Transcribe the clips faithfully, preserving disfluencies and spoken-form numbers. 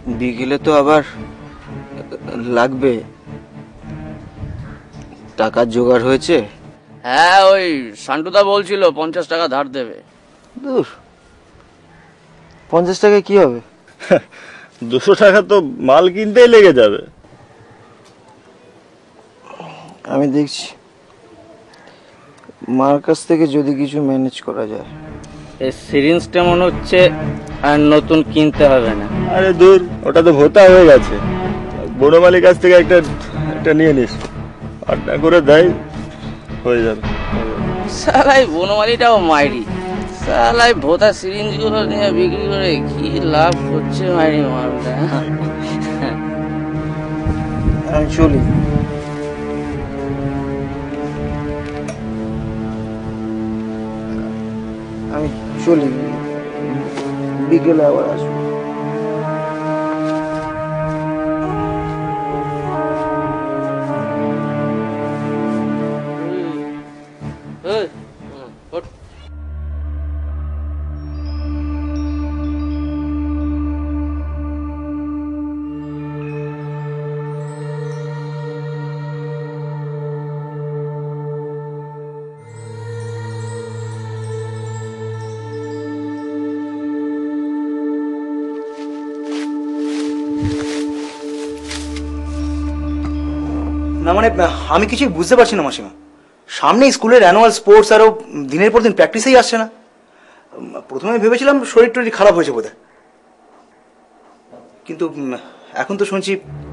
বিকেলে তো আবার লাগবে। টাকার জোগাড় হয়েছে? হ্যাঁ, ওই সান্টুদা বলছিল পঞ্চাশ টাকা ধার দেবে। দূর, পঞ্চাশ টাকায় কি হবে? দুশো টাকা তো মাল কিনতেই লেগে যাবে। আমি দেখছি মার কাছ থেকে যদি কিছু ম্যানেজ করা যায়। এই সিরিঞ্জটা মনে হচ্ছে আর নতুন কিনতে হবে না। আরে দূর, ওটা তো ভোতা হয়ে গেছে। বড় মালিক কাছ থেকে একটা একটা নিয়ে নিস, আড্ডা করে দেয়, হয়ে যাবে। সালাই বনমালিটাও মাইরি, সালাই ভোতা সিরিঞ্জ গুলো নিয়ে বিক্রি করে কি লাভ করছে মাইরি মালটা। আমি চলি। আমি চলি, বিকেলে আবার আসবো। না মানে আমি কিছুই বুঝতে পারছি না মাসিমা। সামনে স্কুলের অ্যানুয়াল স্পোর্টস, আরও দিনের পর দিন প্র্যাকটিসেই আসছে না। প্রথমে ভেবেছিলাম শরীর টরীর খারাপ হয়েছে বোধহয়, কিন্তু এখন তো শুনছি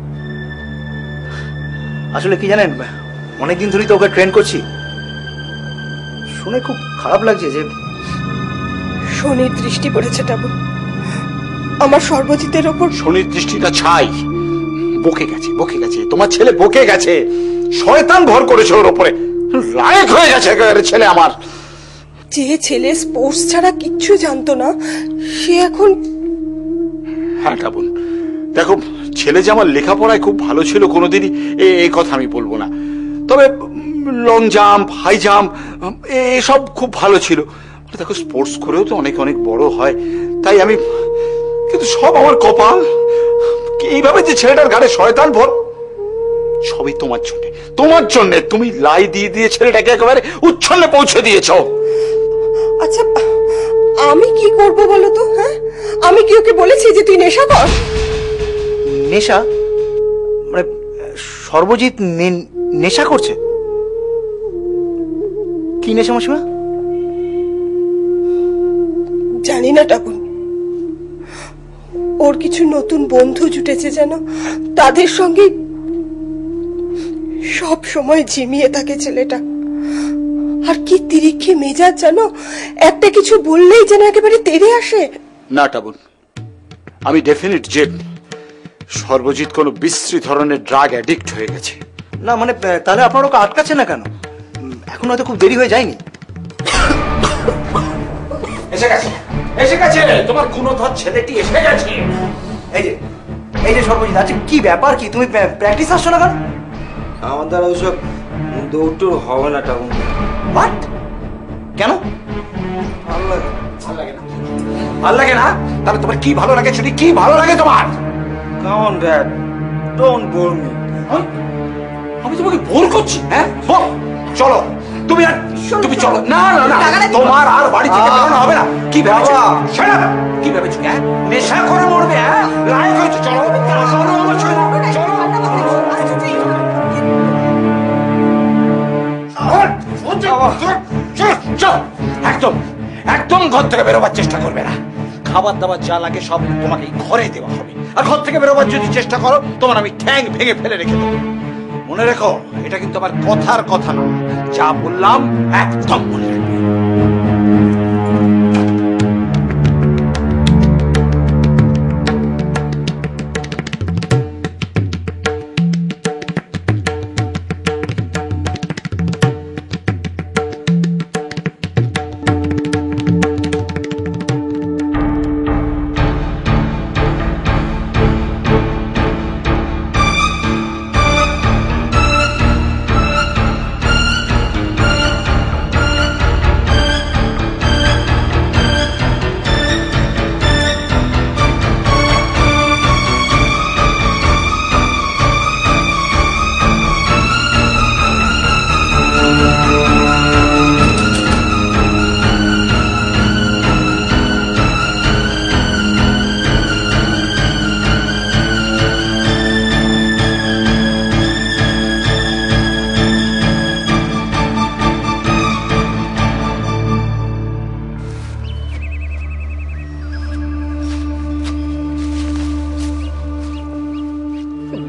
আসলে কি জানেন, অনেকদিন ধরেই তো ওকে ট্রেন করছি। শুনে খুব খারাপ লাগছে যে শনির দৃষ্টি পড়েছে টাবু আমার সর্বজিতের ওপর। শনির দৃষ্টিটা ছাই, বকে গেছে বকে গেছে তোমার ছেলে, বকে গেছে। শয়তান ভর করেছে ওর ওপরে, লায়ক হয়ে গেছে একেবারে ছেলে আমার। যে ছেলে স্পোর্টস ছাড়া কিচ্ছু জানতো না, সে এখন। হ্যাঁ টাবুন, দেখো ছেলে যে আমার লেখাপড়ায় খুব ভালো ছিল কোনোদিনই এই কথা আমি বলবো না, তবে লং জাম্প, হাই জাম্প এসব খুব ভালো ছিল। দেখো স্পোর্টস করেও তো অনেক অনেক বড় হয়, তাই আমি, কিন্তু সব আমার কপাল। এইভাবে যে ছেলেটার ঘাড়ে শয়তান ভর, সবই তোমার জন্য, তোমার জন্য। তুমি লাই দিয়ে দিয়ে ছেলেটাকে একেবারে উচ্ছন্নে পৌঁছে দিয়েছ। আচ্ছা আমি কি করব বলো তো? হ্যাঁ, আমি কি ওকে বলেছি যে তুই নেশা কর? নেশা মানে সর্বজিৎ নেশা করছে? কি নেশা মাসিমা? জানি না টাকুন, ওর কিছু নতুন বন্ধু জুটেছে যেন, তাদের সঙ্গে সব সময় ঝিমিয়ে থাকে ছেলেটা। আর কি তিরিক্ষে মেজাজ জানো, একটা কিছু বললেই যেন একেবারে তেড়ে আসে। না টাবুন, আমি ডেফিনিট যে সর্বজিৎ কোনো বিশ্রী ধরনের ড্রাগ অ্যাডিক্ট হয়ে গেছে। না মানে তাহলে আপনার ওকে আটকাচ্ছে না কেন? এখন হয়তো খুব দেরি হয়ে যায়নি? এসে গেছে, এসে গেছে, তোমার গুণধর ছেলেটি এসে গেছে। এই যে এই যে সর্বজিৎ, আচ্ছা কি ব্যাপার কি? তুমি প্র্যাকটিস আসছো না কেন? আমার দ্বারা ওইসব দৌড় হবে না টাউন। হোয়াট? কেন? ভালো লাগে, ভালো লাগে না, ভালো লাগে না? তাহলে তোমার কি ভালো লাগে শুনি, কি ভালো লাগে তোমার? Come on dad, don't bore me. আমি তোমাকে বোর করছি? হ্যাঁ চলো, তুমি আর তুমি চলো। না না না, তোমার আর বাড়ি থেকে বেরোনো হবে না। কি ভেবেছো? Shut up! কি ভেবেছো? হ্যাঁ, নেশা করে মরবে? হ্যাঁ, লায়ক হয়েছে। চলো চলো আমার সঙ্গে, চলো। একদম একদম ঘর থেকে বেরোবার চেষ্টা করবে না। খাবার দাবার যা লাগে সব তোমাকে ঘরে দেওয়া হবে, আর ঘর থেকে বেরোবার যদি চেষ্টা করো তোমার আমি ঠ্যাং ভেঙে ফেলে রেখে দেবো। মনে রেখো, এটা কিন্তু আমার কথার কথা না, যা বললাম একদম মনে রাখবে।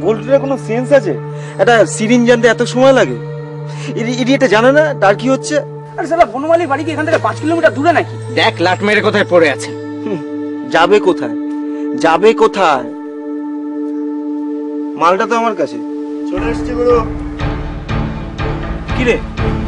বল্টুর কোনো সেন্স আছে? একটা সিরিঞ্জ আনতে এত সময় লাগে? ইডি এটা জানে না তার কি হচ্ছে? আরে সালা বনমালীর বাড়ি কি এখান থেকে পাঁচ কিলোমিটার দূরে নাকি? দেখ লাট মেরে কোথায় পড়ে আছে। যাবে কোথায়, যাবে কোথায়? মালটা তো আমার কাছে। চলে এসছি গুরু। কিরে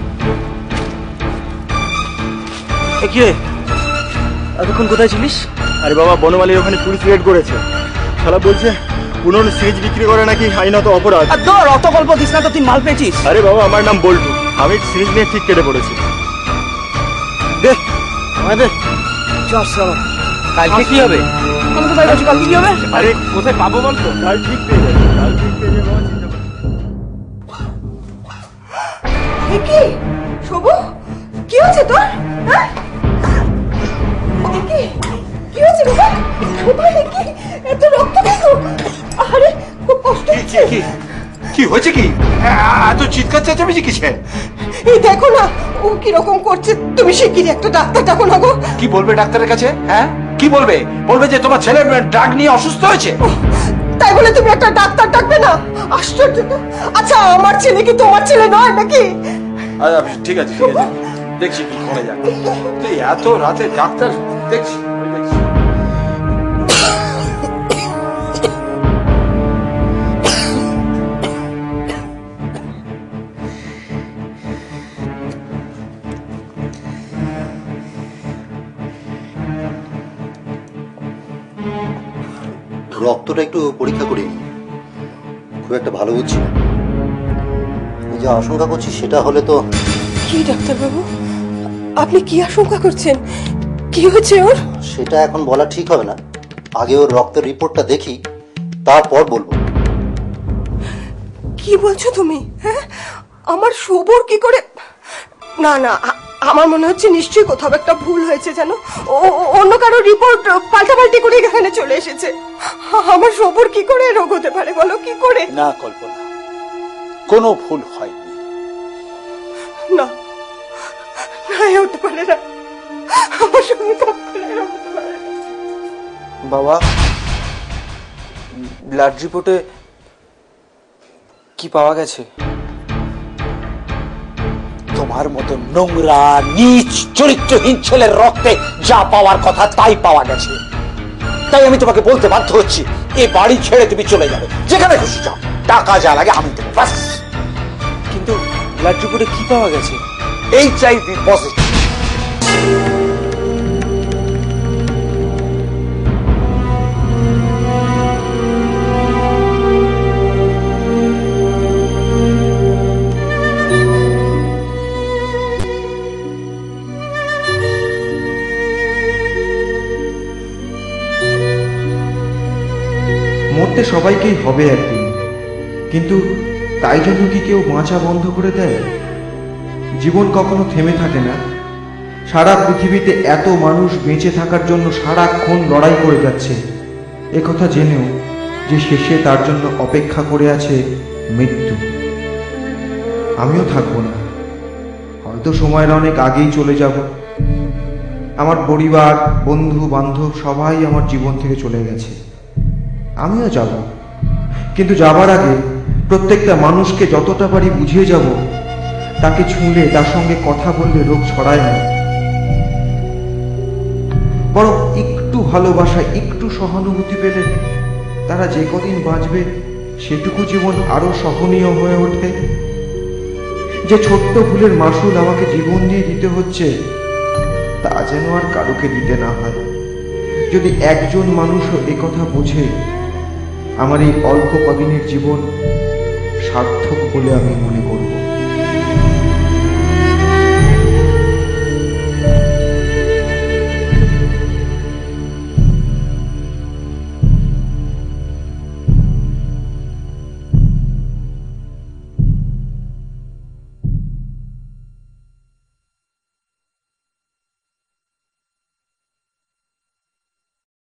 কিরে এতক্ষণ কোথায় ছিলিস? আরে বাবা, বনমালীর ওখানে পুলিশ রেড করেছে। শালা বলছে পুরনো সিরিজ বিক্রি করে নাকি আইনত অপরাধ। আর তোর অত গল্প দিস না তো, তুই মাল পেয়েছিস? আরে বাবা, আমার নাম বল্টু, আমি সিরিজ নিয়ে ঠিক কেটে পড়েছি। দে আমায় দে। কালকে কি হবে? আমি তো তাই বলছি, কালকে কি হবে? আরে কোথায় পাবো বলতো? কাল ঠিক পেয়ে যাবে, কাল ঠিক পেয়ে যাবে বাবা, চিন্তা করো এ কি শোভু, কি হচ্ছে তোর? হ্যাঁ এ কি কি হচ্ছে বাবা? কোথায় দেখি এত রক্ত কেন? আরে খুব কষ্ট হচ্ছে। কি কি হয়েছে? কি এত চিৎকার চেঁচামেচি কিসে? এই দেখো না ও কিরকম করছে, তুমি শিগগিরই একটা ডাক্তার ডাকো না গো। কি বলবে ডাক্তারের কাছে? হ্যাঁ কি বলবে? বলবে যে তোমার ছেলে ড্রাগ নিয়ে অসুস্থ হয়েছে। তাই বলে তুমি একটা ডাক্তার ডাকবে না? আশ্চর্য তো। আচ্ছা আমার ছেলে কি তোমার ছেলে নয় নাকি? আচ্ছা ঠিক আছে ঠিক আছে, দেখছি কি করে যাক। তুই এত রাতে ডাক্তার দেখছি দেখছি। রক্তটা একটু পরীক্ষা করি, খুব একটা ভালো বুঝছি না। আমি যে আশঙ্কা করছি সেটা হলে তো। কি ডাক্তারবাবু, আপনি কি আশঙ্কা করছেন? কি হয়েছে ওর? সেটা এখন বলা ঠিক হবে না, আগে ওর রক্তের রিপোর্টটা দেখি, তারপর বলবো। কি বলছো তুমি? হ্যাঁ আমার শোভর কি করে? না না, আমার মনে হচ্ছে নিশ্চয়ই কোথাও একটা ভুল হয়েছে, জানো অন্য কারো রিপোর্ট পাল্টাপাল্টি করে এখানে চলে এসেছে। আমার শোভর কি করে রোগ হতে পারে বলো, কি করে? না কল্পনা, কোনো ভুল হয়নি। না না, হতে পারে না, আমার সঙ্গে কখনো হতে পারে না। বাবা, ব্লাড রিপোর্টে কি পাওয়া গেছে? তোমার মতো নোংরা নীচ চরিত্রহীন ছেলের রক্তে যা পাওয়ার কথা তাই পাওয়া গেছে। তাই আমি তোমাকে বলতে বাধ্য হচ্ছি, এ বাড়ি ছেড়ে তুমি চলে যাবে, যেখানে খুশি যাও, টাকা যা লাগে আমি দেবো, বাস। কিন্তু ব্লাড রিপোর্টে কি পাওয়া গেছে? H I V positive. মরতে সবাইকেই হবে একদিন, কিন্তু তাই জন্য কি কেউ বাঁচা বন্ধ করে দেয়? জীবন কখনো থেমে থাকে না। সারা পৃথিবীতে এত মানুষ বেঁচে থাকার জন্য সারাক্ষণ লড়াই করে যাচ্ছে, একথা জেনেও যে শেষে তার জন্য অপেক্ষা করে আছে মৃত্যু। আমিও থাকবো না, হয়তো সময়ের অনেক আগেই চলে যাব। আমার পরিবার, বন্ধু বান্ধব সবাই আমার জীবন থেকে চলে গেছে, আমিও যাব। কিন্তু যাবার আগে প্রত্যেকটা মানুষকে যতটা পারি বুঝিয়ে যাব, তাকে ছুঁলে তার সঙ্গে কথা বললে রোগ ছড়ায় না, বরং একটু ভালোবাসা, একটু সহানুভূতি পেলে তারা যে কদিন বাঁচবে সেটুকু জীবন আরো সহনীয় হয়ে ওঠে। যে ছোট্ট ভুলের মাসুল আমাকে জীবন দিয়ে দিতে হচ্ছে, তা যেন আর কারুকে দিতে না হয়। যদি একজন মানুষও একথা বোঝে, আমার এই অল্প কদিনের জীবন সার্থক বলে আমি মনে করি।